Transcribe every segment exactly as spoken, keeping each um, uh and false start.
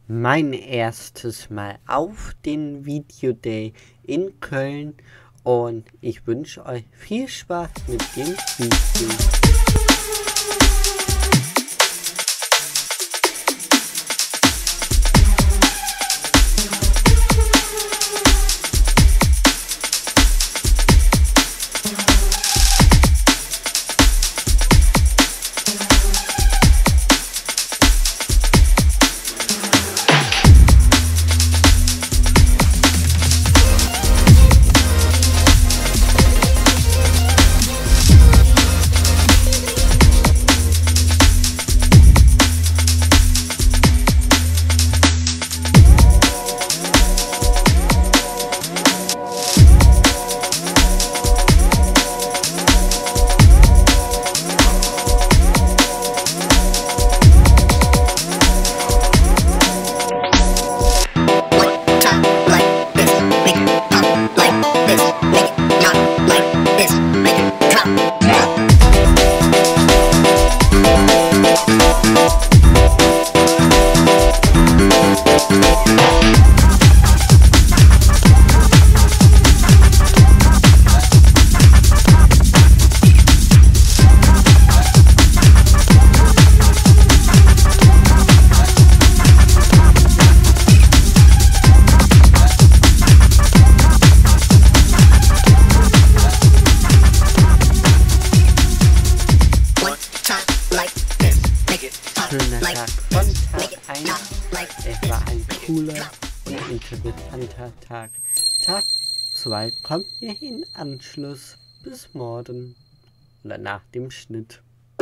mein erstes Mal auf den Video Day in Köln und ich wünsche euch viel Spaß mit dem Video. Schöner Tag von Tag eins. Es war ein cooler und interessanter Tag. Tag zwei kommt mir in Anschluss bis morgen oder nach dem Schnitt.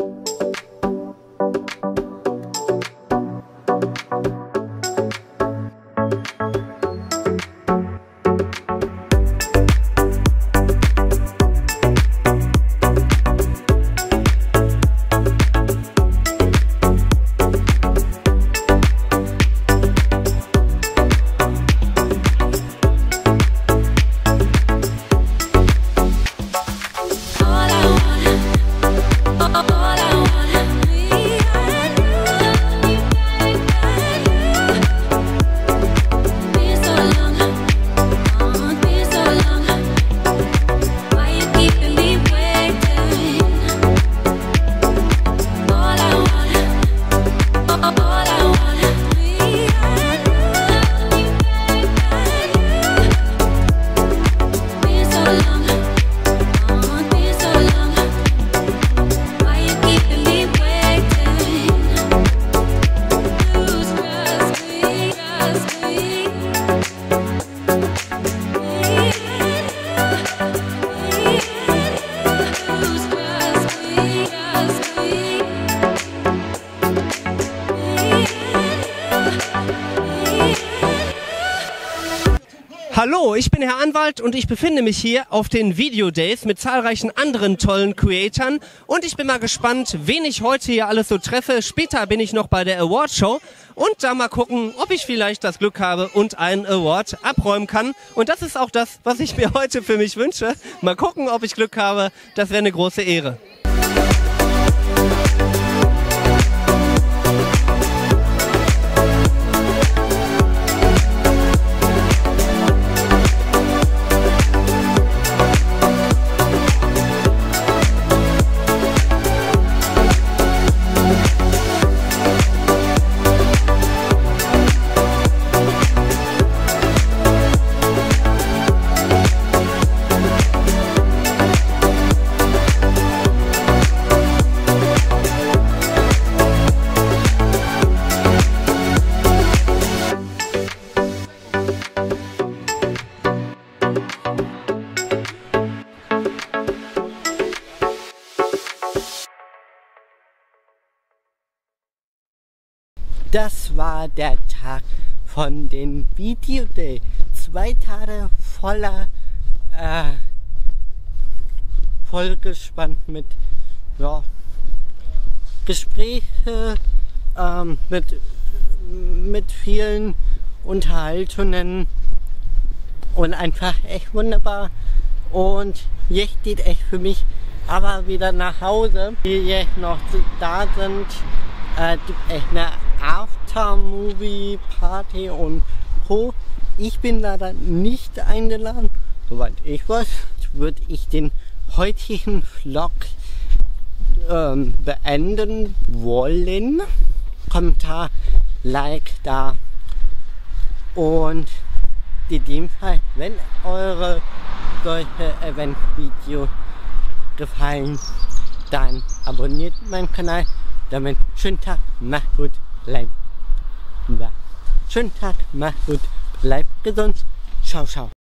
Hallo, ich bin Herr Anwalt und ich befinde mich hier auf den Video Days mit zahlreichen anderen tollen Creatoren und ich bin mal gespannt, wen ich heute hier alles so treffe. Später bin ich noch bei der Award Show und da mal gucken, ob ich vielleicht das Glück habe und einen Award abräumen kann. Und das ist auch das, was ich mir heute für mich wünsche. Mal gucken, ob ich Glück habe. Das wäre eine große Ehre. Das war der Tag von den Video Day. Zwei Tage voller, äh, vollgespannt mit ja, Gespräche, ähm, mit, mit vielen Unterhaltungen und einfach echt wunderbar. Und jetzt geht echt für mich aber wieder nach Hause. Die jetzt noch da sind, äh, gibt echt eine After Avatar Movie Party und Co. Ich bin leider nicht eingeladen. Soweit ich weiß, würde ich den heutigen Vlog ähm, beenden wollen. Kommentar, Like da. Und in dem Fall, wenn eure solche Event-Videos gefallen, dann abonniert meinen Kanal. Damit schönen Tag, macht gut, bleibt schönen Tag, macht gut, bleibt gesund. Ciao, ciao.